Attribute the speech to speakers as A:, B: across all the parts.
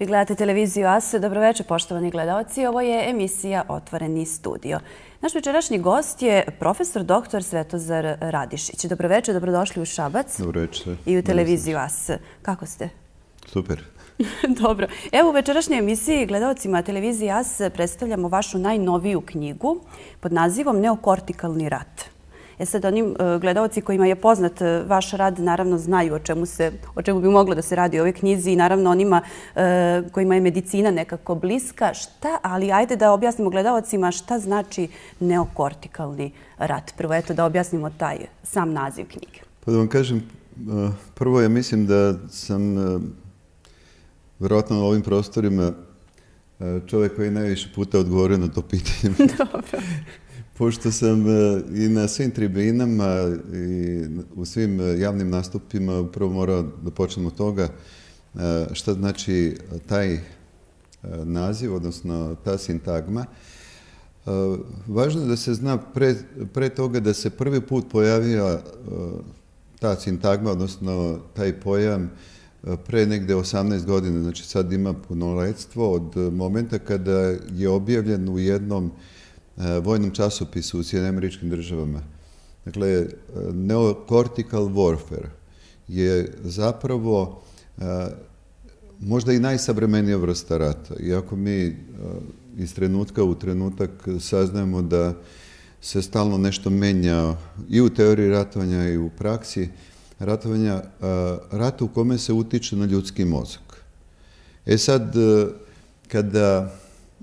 A: Vi gledate televiziju AS. Dobroveče, poštovani gledalci. Ovo je emisija Otvoreni studio. Naš večerašnji gost je profesor dr. Svetozar Radišić. Dobroveče, dobrodošli u Šabac.
B: Dobroveče.
A: I u televiziju AS. Kako ste?
B: Super.
A: Dobro. Evo u večerašnjoj emisiji gledalcima televizije AS predstavljamo vašu najnoviju knjigu pod nazivom Neokortikalni rat. Sad, onim gledalci kojima je poznat vaš rad naravno znaju o čemu bi moglo da se radi u ovoj knjizi i naravno onima kojima je medicina nekako bliska. Ali ajde da objasnimo gledalcima šta znači neokortikalni rat. Prvo, eto da objasnimo taj sam naziv knjige.
B: Pa da vam kažem, prvo ja mislim da sam vjerojatno na ovim prostorima čovjek koji je najviše puta odgovorio na to pitanje.
A: Dobro.
B: Pošto sam i na svim tribinama i u svim javnim nastupima upravo morao da počnem od toga šta znači taj naziv, odnosno ta sintagma. Važno je da se zna pre toga da se prvi put pojavila ta sintagma, odnosno taj pojam pre negde 18 godina, znači sad ima punoletstvo od momenta kada je objavljen u jednom vojnom časopisu u Sjedinjenim Američkim Državama. Dakle, neocortical warfare je zapravo možda i najsavremenija vrsta rata. Iako mi iz trenutka u trenutak saznajemo da se stalno nešto menja i u teoriji ratovanja i u praksi ratovanja, rat u kome se utiče na ljudski mozak. Sad, kada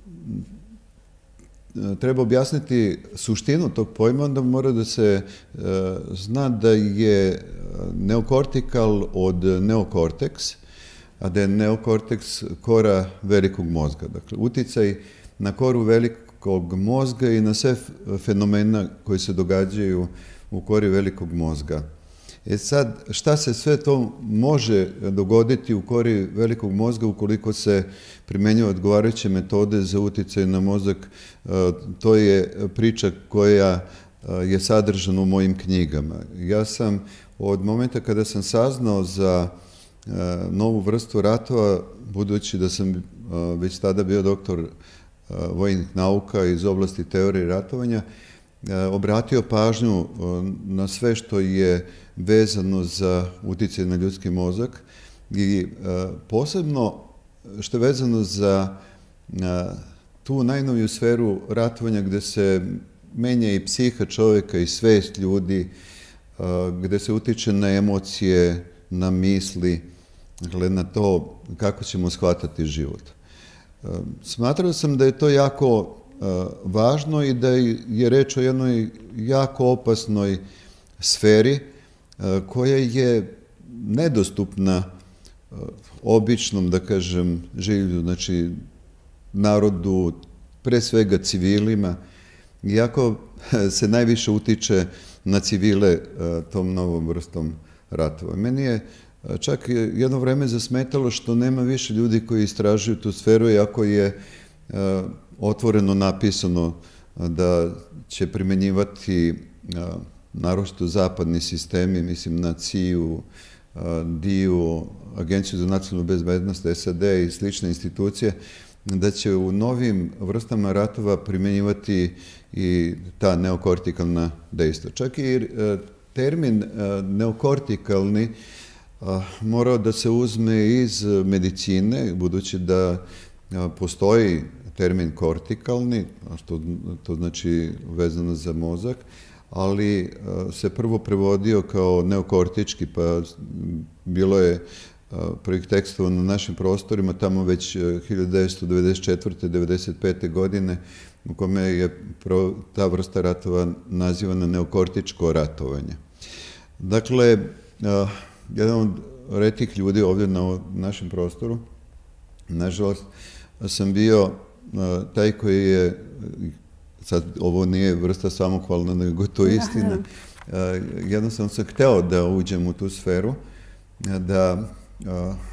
B: treba objasniti suštinu tog pojma, onda mora da se zna da je neokortikal od neokorteks, a da je neokorteks kora velikog mozga. Dakle, uticaj na koru velikog mozga i na sve fenomena koji se događaju u kori velikog mozga. Sad, šta se sve to može dogoditi u kori velikog mozga ukoliko se primenjuju odgovarajuće metode za uticaj na mozak? To je priča koja je sadržana u mojim knjigama. Ja sam od momenta kada sam saznao za novu vrstu ratova, budući da sam već tada bio doktor vojnih nauka iz oblasti teorije ratovanja, obratio pažnju na sve što je vezano za uticaj na ljudski mozak i posebno što je vezano za tu najnoviju sferu ratovanja gde se menja i psiha čovjeka i svest ljudi, gde se utiče na emocije, na misli, na to kako ćemo shvatati život. Smatrao sam da je to jako važno i da je reč o jednoj jako opasnoj sferi koja je nedostupna običnom, da kažem, življu, znači narodu, pre svega civilima, iako se najviše utiče na civile tom novom vrstom ratova. Meni je čak jedno vreme zasmetalo što nema više ljudi koji istražuju tu sferu, iako je otvoreno napisano da će primenjivati naročito zapadni sistemi, mislim na CIA-u, DIA-u, Agenciju za nacionalnu bezbednost SAD i slične institucije, da će u novim vrstama ratova primenjivati i ta neokortikalna dejstva. Čak i termin neokortikalni morao da se uzme iz medicine, budući da postoji termin kortikalni, što to znači vezano za mozak, ali se prvo prevodio kao neokortički, pa bilo je prvih tekstova na našim prostorima tamo već 1994. 1995. godine, u kome je ta vrsta ratova nazivana neokortičko ratovanje. Dakle, jedan od retkih ljudi ovdje na našem prostoru, nažalost, sam bio taj koji je, sad ovo nije vrsta samohvalna, nego to je istina, jednostavno sam hteo da uđem u tu sferu, da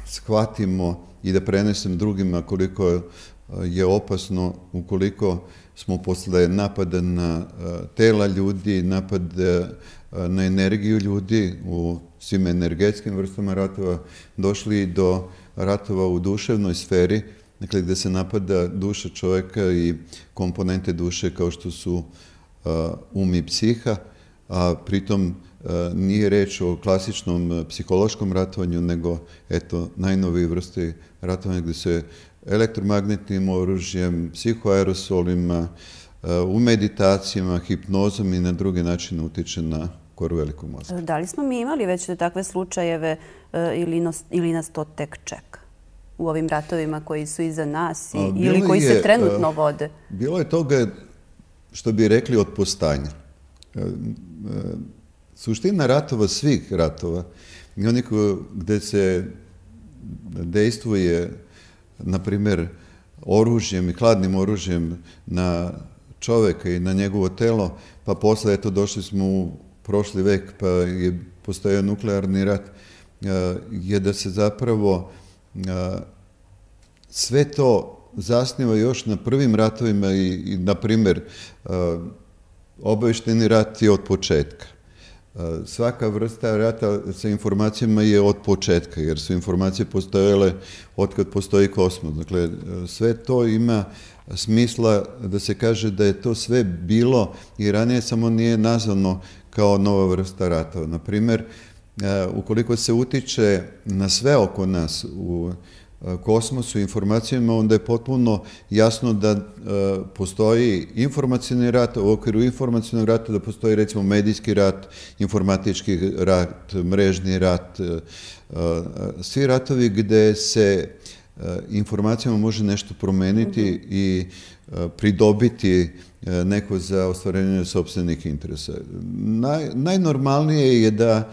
B: shvatimo i da prenesem drugima koliko je opasno ukoliko smo posle napada na tela ljudi, napad na energiju ljudi u svim energetskim vrstama ratova, došli do ratova u duševnoj sferi, dakle gde se napada duša čoveka i komponente duše kao što su um i psiha, a pritom nije reč o klasičnom psihološkom ratovanju, nego eto najnovije vrste ratovanja gde se elektromagnetnim oružjem, psihoaerosolima, u meditacijama, hipnozom i na druge načine utiče na koru velikog mozga.
A: Da li smo mi imali već takve slučajeve ili nas to tek čeka u ovim ratovima koji su iza nas ili koji se trenutno vode?
B: Bilo je toga, što bi rekli, od postanja. Suština ratova, svih ratova, i onih gde se dejstvuje, na primer, oružjem i hladnim oružjem na čoveka i na njegovo telo, pa posle, eto, došli smo u prošli vek, pa je postojao nuklearni rat, je da se zapravo sve to zasniva još na prvim ratovima i na primer, obavešteni rat je od početka. Svaka vrsta rata sa informacijama je od početka, jer su informacije postojale od kad postoji kosmos. Dakle, sve to ima smisla da se kaže da je to sve bilo i ranije, samo nije nazvano kao nova vrsta rata. Na primer, ukoliko se utiče na sve oko nas u kosmosu, informacijama, onda je potpuno jasno da postoji informacijni rat, u okviru informacijnog rata da postoji recimo medijski rat, informatički rat, mrežni rat, svi ratovi gde se informacijama može nešto promeniti i pridobiti neko za ostvarenje sopstvenih interesa. Najnormalnije je da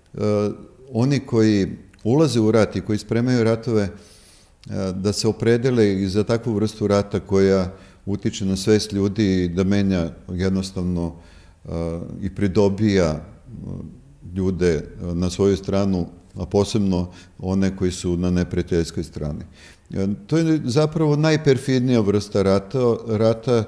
B: oni koji ulaze u rat i koji spremaju ratove, da se opredele i za takvu vrstu rata koja utiče na svest ljudi i da menja jednostavno i pridobija ljude na svoju stranu, a posebno one koji su na neprijateljskoj strani. To je zapravo najperfidnija vrsta rata,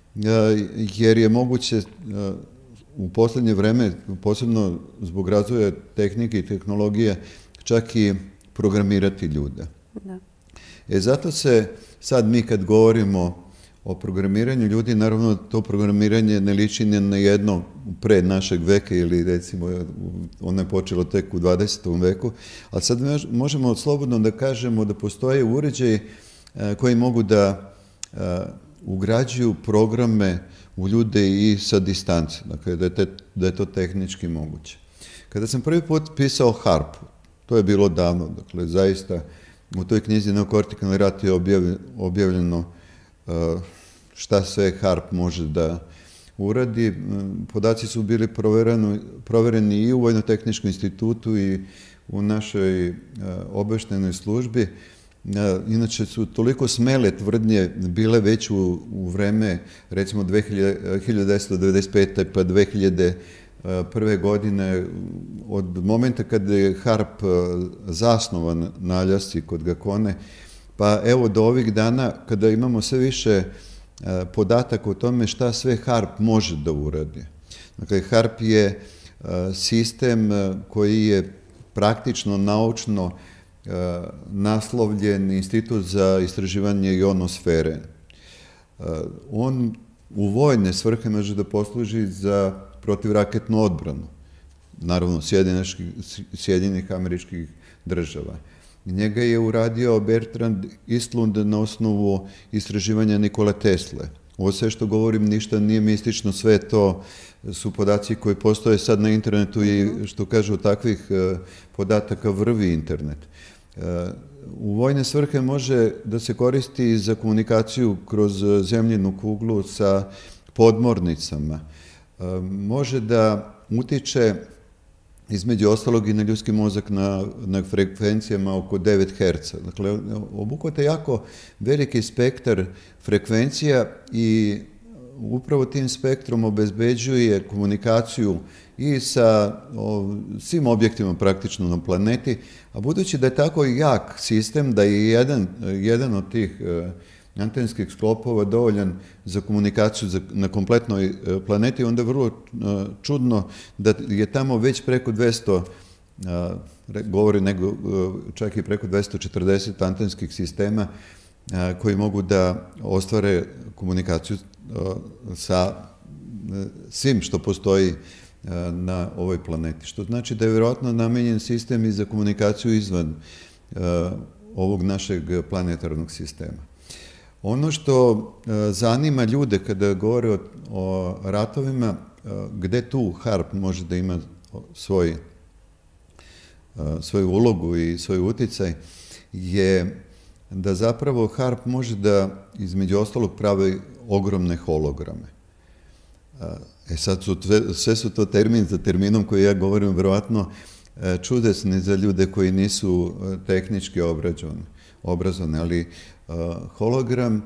B: jer je moguće u poslednje vreme, posebno zbog razvoja tehnike i tehnologije, čak i programirati ljude. Zato se sad mi kad govorimo o programiranju ljudi, naravno to programiranje ne liči ni na jedno pre našeg veka ili recimo ono je počelo tek u 20. veku, ali sad možemo slobodno da kažemo da postoje uređaji koji mogu da ugrađuju programe u ljude i sa distance, dakle da je to tehnički moguće. Kada sam prvi put pisao harpu, to je bilo davno, dakle zaista u toj knjizi Neokortikalni rat je objavljeno šta sve harp može da uradi. Podaci su bili provereni i u Vojno-tehničkom institutu i u našoj obaveštajnoj službi. Inače su toliko smele tvrdnje bile već u vreme, recimo 1995. pa 2001. godine, od momenta kada je harp zasnovan na Aljasci kod Gakone, pa evo do ovih dana kada imamo sve više podataka o tome šta sve harp može da uradi. Dakle, harp je sistem koji je praktično naučno naslovljen Institut za istraživanje ionosfere. On u vojne svrhe može da posluži za protivraketnu odbranu, naravno Sjedinjenih Američkih Država. Njega je uradio Bertrand Eastlund na osnovu istraživanja Nikole Tesle. Ovo sve što govorim ništa nije mistično, sve to su podaci koji postoje sad na internetu i što kažu takvih podataka vrvi internet. U vojne svrhe može da se koristi za komunikaciju kroz zemljinu kuglu sa podmornicama. Može da utiče između ostalog i na ljudski mozak na frekvencijama oko 9 Hz. Dakle, obuhvata jako veliki spektar frekvencija i upravo tim spektrom obezbeđuje komunikaciju i sa svim objektima praktično na planeti, a budući da je tako jak sistem, da je jedan od tih antenskih sklopova dovoljan za komunikaciju na kompletnoj planeti, onda je vrlo čudno da je tamo već preko 200, govori nego čak i preko 240 antenskih sistema koji mogu da ostvare komunikaciju sa svim što postoji na ovoj planeti. Što znači da je vjerojatno namenjen sistem i za komunikaciju izvan ovog našeg planetarnog sistema. Ono što zanima ljude kada govore o ratovima, gde tu HARP može da ima svoju ulogu i svoj uticaj, je da zapravo HARP može da, između ostalog, pravi ogromne holograme. Sad sve su to termin za terminom koji ja govorim, verovatno čudesni za ljude koji nisu tehnički obrazovani, ali hologram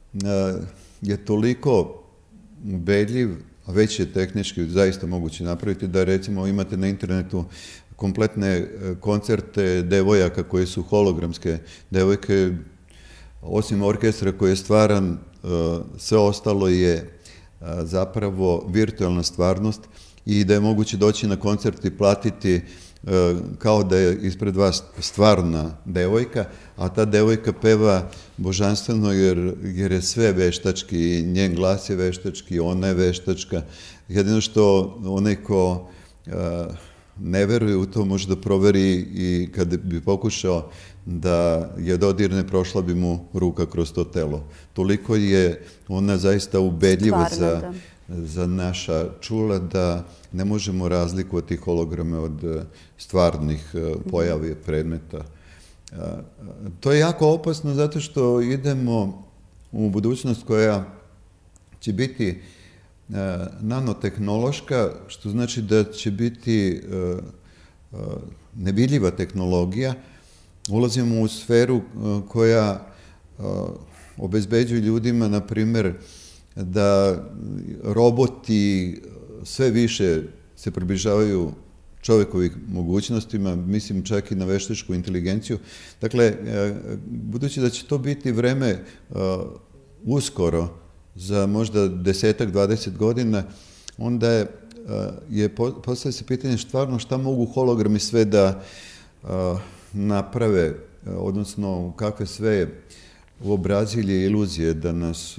B: je toliko ubedljiv, a već je tehnički zaista moguće napraviti, da recimo imate na internetu kompletne koncerte devojaka koje su hologramske devojke, osim orkestra koji je stvaran, sve ostalo je zapravo virtualna stvarnost i da je moguće doći na koncert i platiti kao da je ispred vas stvarna devojka, a ta devojka peva božanstveno jer je sve veštački, njen glas je veštački, ona je veštačka. Jedino što onaj ko ne veruje u to može da proveri i kada bi pokušao da je dodirne, prošla bi mu ruka kroz to telo. Toliko je ona zaista ubedljiva za naša čula da ne možemo razlikovati holograme od stvarnih pojavi predmeta. To je jako opasno zato što idemo u budućnost koja će biti nanotehnološka, što znači da će biti nevidljiva tehnologija. Ulazimo u sferu koja obezbeđuje ljudima, na primjer, da roboti sve više se približavaju čovjekovih mogućnostima, mislim čak i na veštačku inteligenciju. Dakle, budući da će to biti vreme uskoro, za možda 10-20 godina, onda postavlja se pitanje stvarno šta mogu hologrami sve da naprave, odnosno kakve sve uobrazilje i iluzije da nas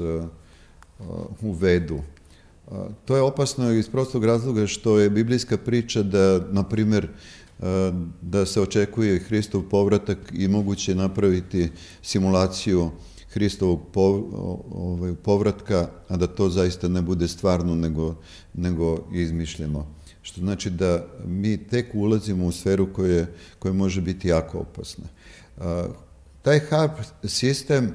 B: uvedu. To je opasno iz prostog razloga što je biblijska priča da, na primjer, da se očekuje Hristov povratak i moguće napraviti simulaciju Hristovog povratka, a da to zaista ne bude stvarno, nego izmišljeno. Što znači da mi tek ulazimo u sferu koja može biti jako opasna. Taj HARP sistem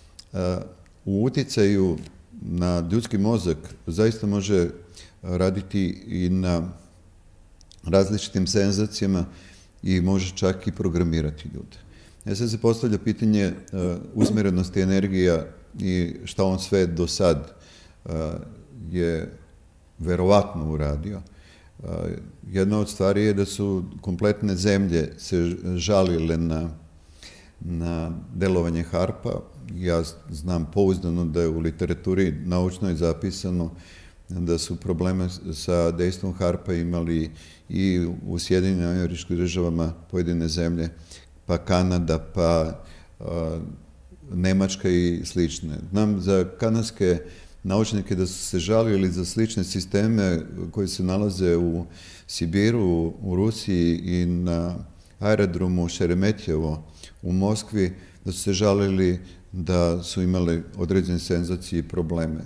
B: u uticaju na ljudski mozak zaista može raditi i na različitim senzacijama i može čak i programirati ljude. Sad se postavlja pitanje usmjerenosti energija i šta on sve do sad je verovatno uradio. Jedna od stvari je da su kompletne zemlje se žalile na delovanje HARP-a. Ja znam pouzdano da je u literaturi naučnoj zapisano da su probleme sa dejstvom HARP-a imali i u Sjedinjenim Američkim Državama pojedine zemlje, pa Kanada, pa Nemačka i slične. Znam za kanadske naučnike da su se žalili za slične sisteme koji se nalaze u Sibiru, u Rusiji i na aerodromu Šeremetjevo u Moskvi, da su se žalili da su imali određene senzacije i probleme.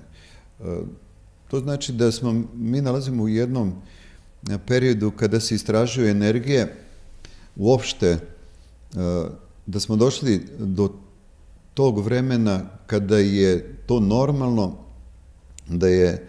B: To znači da mi nalazimo u jednom periodu kada se istražuju energije, uopšte da smo došli do tog vremena kada je to normalno, da je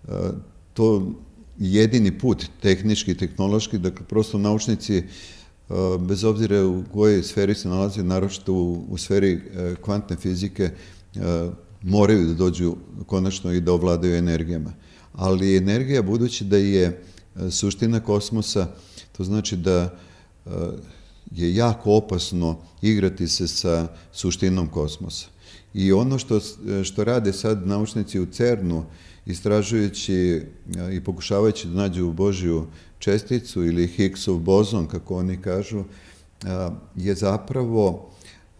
B: to jedini put tehnički, tehnološki, dakle prosto naučnici, bez obzira u kojoj sferi se nalaze, naročito u sferi kvantne fizike, moraju da dođu konačno i da ovladaju energijama. Ali energija, budući da je suština kosmosa, to znači da je jako opasno igrati se sa suštinom kosmosa. I ono što rade sad naučnici u CERN-u, istražujući i pokušavajući da nađu Božju česticu ili Higgsov bozon, kako oni kažu, je zapravo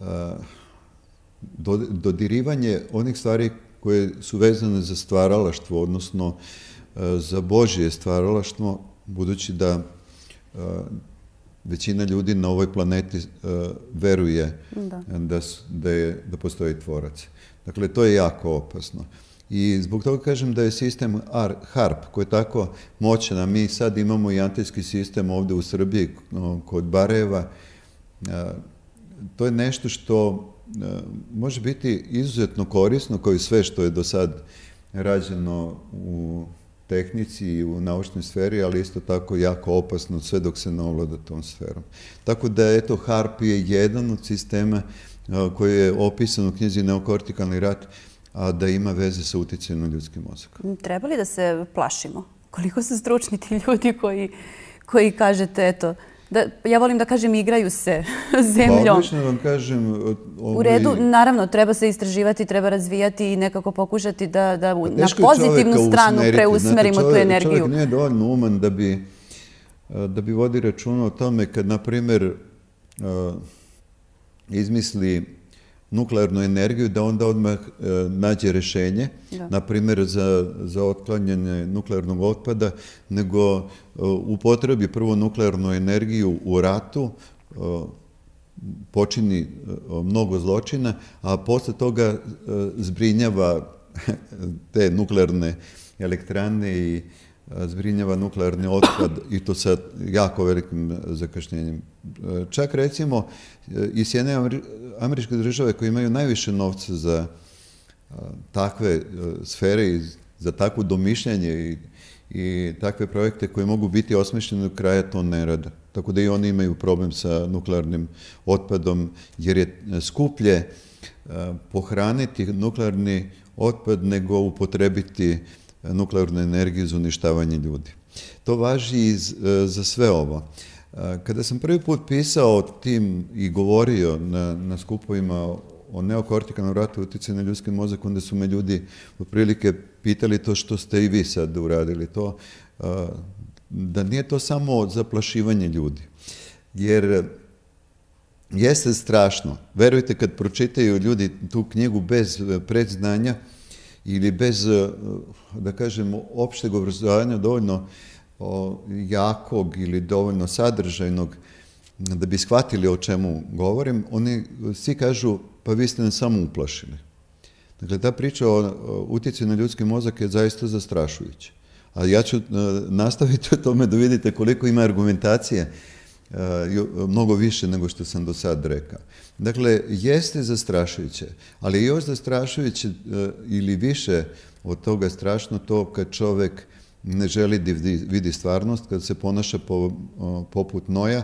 B: dodirivanje onih stvari koje su vezane za stvaralaštvo, odnosno za Božje stvaralaštvo, budući da većina ljudi na ovoj planeti veruje da postoji tvorac. Dakle, to je jako opasno. I zbog toga kažem da je sistem HARP, koji je tako moćan, a mi sad imamo i antijski sistem ovdje u Srbiji, kod Barajeva, to je nešto što može biti izuzetno korisno, kao i sve što je do sad rađeno u tehnici i u naučnoj sferi, ali isto tako jako opasno sve dok se ne ovlada tom sferom. Tako da, eto, HARP je jedan od sistema koji je opisan u knjizi Neokortikalni rat, a da ima veze sa utjecajem na ljudski mozak.
A: Treba li da se plašimo? Koliko su stručni ti ljudi koji kažete, eto, ja volim da kažem igraju se zemljom.
B: Pa obično vam kažem...
A: U redu, naravno, treba se istraživati, treba razvijati i nekako pokušati da na pozitivnu stranu preusmerimo tu energiju.
B: Čovjek nije dovoljno uman da bi vodi računa o tome kad, na primjer, izmisli nuklearnu energiju, da onda odmah nađe rješenje, na primjer za otklanjanje nuklearnog otpada, nego upotrebi prvo nuklearnu energiju u ratu, počini mnogo zločina, a posle toga zbrinjava te nuklearne elektrane i zbrinjava nuklearni otpad, i to sa jako velikim zakašnjenjem. Čak recimo i Sjedinjene Američke Države, koje imaju najviše novca za takve sfere i za takvo domišljanje i takve projekte koje mogu biti osmišljeni, do kraja to ne rade. Tako da i oni imaju problem sa nuklearnim otpadom, jer je skuplje pohraniti nuklearni otpad nego upotrebiti nuklearnu energiju za uništavanje ljudi. To važi i za sve ovo. Kada sam prvi put pisao o tim i govorio na skupovima o neokortikalnom ratu utjecaju na ljudski mozak, onda su me ljudi otprilike pitali to što ste i vi sad uradili. To, da nije to samo zaplašivanje ljudi. Jer jeste strašno. Verujte, kad pročitaju ljudi tu knjigu bez predznanja ili bez, da kažem, opšteg obrazovanja dovoljno jakog ili dovoljno sadržajnog da bi shvatili o čemu govorim, oni svi kažu, pa vi ste nas samo uplašili. Dakle, ta priča o utjecaju na ljudski mozak je zaista zastrašujuća. A ja ću nastaviti o tome da vidite koliko ima argumentacije, mnogo više nego što sam do sad rekao. Dakle, jeste zastrašujuće, ali još zastrašujuće ili više od toga strašno to kad čovek ne želi da vidi stvarnost, kad se ponaša poput Noja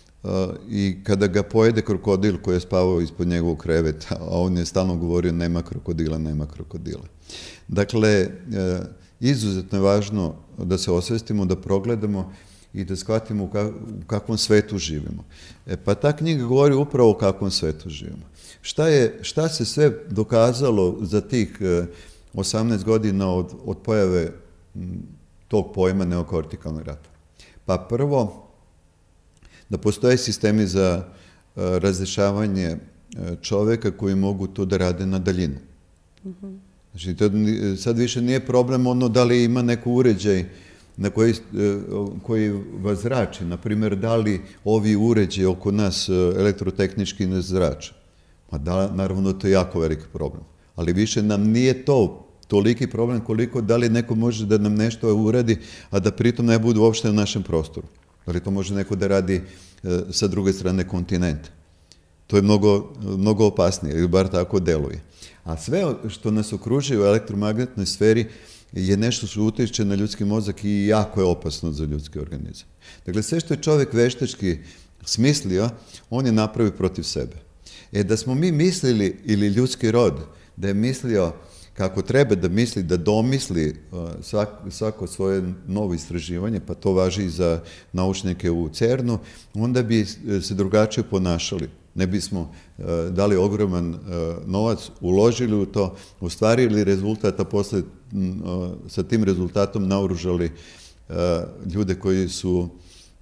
B: i kada ga pojede krokodil koji je spavao ispod njegovog kreveta, a on je stalno govorio nema krokodila, nema krokodila. Dakle, izuzetno je važno da se osvestimo, da progledamo i da shvatimo u kakvom svetu živimo. Pa ta knjiga govori upravo o kakvom svetu živimo. Šta se sve dokazalo za tih 18 godina od pojave tog pojma neokortikalnog rata? Pa prvo, da postoje sistemi za razrešavanje čoveka koji mogu to da rade na daljinu. Znači, sad više nije problem ono da li ima neko uređaj na koji vas zrači. Naprimjer, da li ovi uređaji oko nas elektrotehnički ne zrače? Pa da, naravno, to je jako veliki problem. Ali više nam nije to toliki problem koliko da li neko može da nam nešto uradi, a da pritom ne bude uopšte u našem prostoru. Da li to može neko da radi sa druge strane kontinenta? To je mnogo opasnije, ili bar tako deluje. A sve što nas okružuje u elektromagnetnoj sferi je nešto što utiče na ljudski mozak i jako je opasno za ljudski organizam. Dakle, sve što je čovjek veštački smislio, on je napravio protiv sebe. Da smo mi mislili, ili ljudski rod, da je mislio kako treba da misli, da domisli svako svoje novo istraživanje, pa to važi i za naučnike u CERN-u, onda bi se drugačije ponašali. Ne bismo dali ogroman novac, uložili u to, ostvarili rezultat, a posle sa tim rezultatom naoružali ljude koji su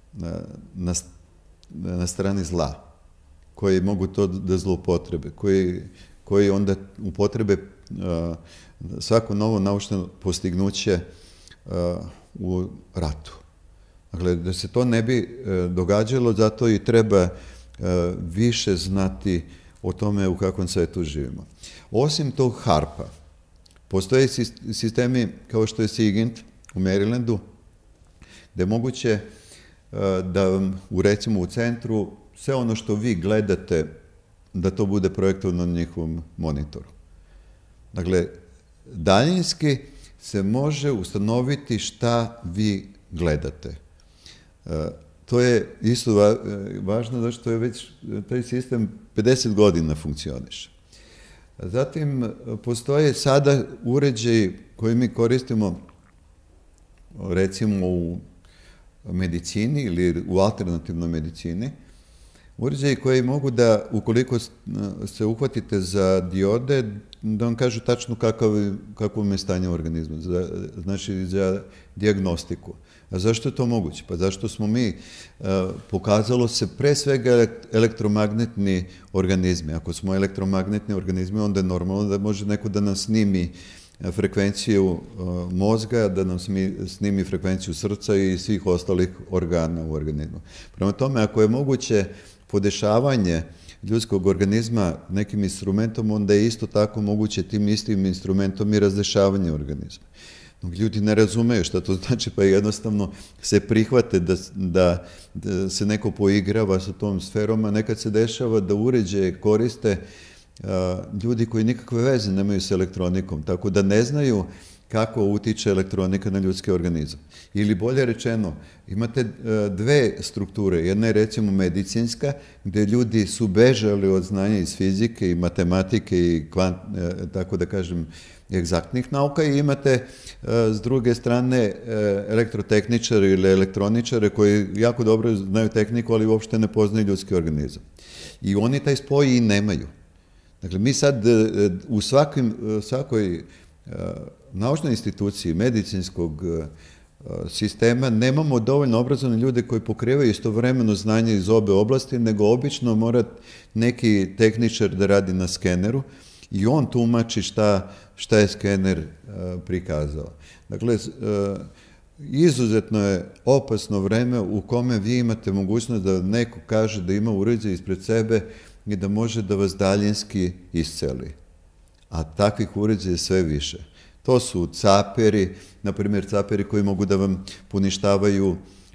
B: na strani zla, koji mogu to da zloupotrebe, koji onda upotrebe svako novo naučno postignuće u ratu. Dakle, da se to ne bi događalo, zato i treba više znati o tome u kakvom svetu živimo. Osim tog HARP-a, postoje sistemi kao što je SIGINT u Marylandu, gde je moguće da recimo u centru sve ono što vi gledate, da to bude projektovano na njihovom monitoru. Dakle, daljinski se može ustanoviti šta vi gledate. To je isto važno, zato što je već taj sistem 50 godina funkcioniše. Zatim, postoje sada uređaji koji mi koristimo, recimo u medicini ili u alternativnoj medicini, uređaji koji mogu da, ukoliko se uhvatite za diode, da vam kažu tačno kakvo je stanje u organizmu, znači za dijagnostiku. A zašto je to moguće? Pa zašto smo mi, pokazalo se pre svega elektromagnetni organizmi. Ako smo elektromagnetni organizmi, onda je normalno da može neko da nam snimi frekvenciju mozga, da nam snimi frekvenciju srca i svih ostalih organa u organizmu. Prema tome, ako je moguće podešavanje ljudskog organizma nekim instrumentom, onda je isto tako moguće tim istim instrumentom i razdešavanje organizma. Ljudi ne razumeju šta to znači, pa jednostavno se prihvate da se neko poigrava sa tom sferom, a nekad se dešava da uređaje koriste ljudi koji nikakve veze nemaju s elektronikom, tako da ne znaju kako utiče elektronika na ljudski organizam. Ili bolje rečeno, imate dve strukture. Jedna je recimo medicinska, gde ljudi su bežali od znanja iz fizike i matematike i tako da kažem egzaktnih nauka, i imate s druge strane elektrotehničare ili elektroničare koji jako dobro znaju tehniku, ali uopšte ne poznaju ljudski organizam. I oni taj spoj i nemaju. Dakle, mi sad u svakoj naučnoj instituciji medicinskog sistema nemamo dovoljno obrazovane ljude koji pokrivaju istovremeno znanje iz obe oblasti, nego obično mora neki tehničar da radi na skeneru i on tumači šta je skener prikazao. Dakle, izuzetno je opasno vreme u kome vi imate mogućnost da neko kaže da ima uređaj ispred sebe i da može da vas daljinski isceli. A takvih uređaja je sve više. To su caperi, na primjer caperi koji mogu da vam poništavaju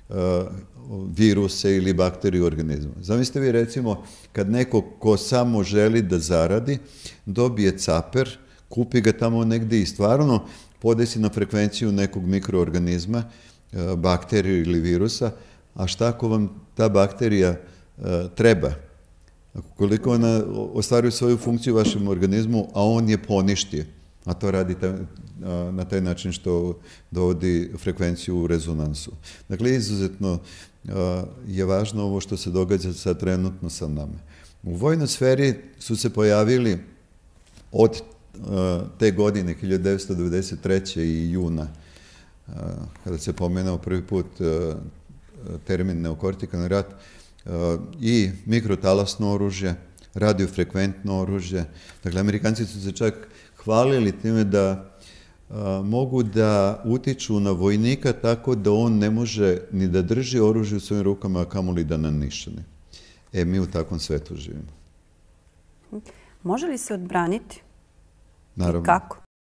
B: viruse ili bakterije u organizmu. Zamislite vi recimo kad neko ko samo želi da zaradi, dobije caper, kupi ga tamo negde i stvarno podesi na frekvenciju nekog mikroorganizma, bakteriju ili virusa, a šta ako vam ta bakterija treba? Koliko ona ostvaruje svoju funkciju u vašem organizmu, a on je poništio, a to radi na taj način što dovodi frekvenciju u rezonansu. Dakle, izuzetno je važno ovo što se događa sad trenutno sa nama. U vojnoj sferi su se pojavili od te godine, 1993. i juna, kada se pomenao prvi put termin neokortikalni rat, i mikrotalasno oružje, radiofrekventno oružje. Dakle, Amerikanci su se čak hvalili time da mogu da utiču na vojnika tako da on ne može ni da drži oružje u svojim rukama, a kamoli da nanišani. Mi u takvom svetu živimo.
A: Može li se odbraniti?
B: Naravno.
A: I kako?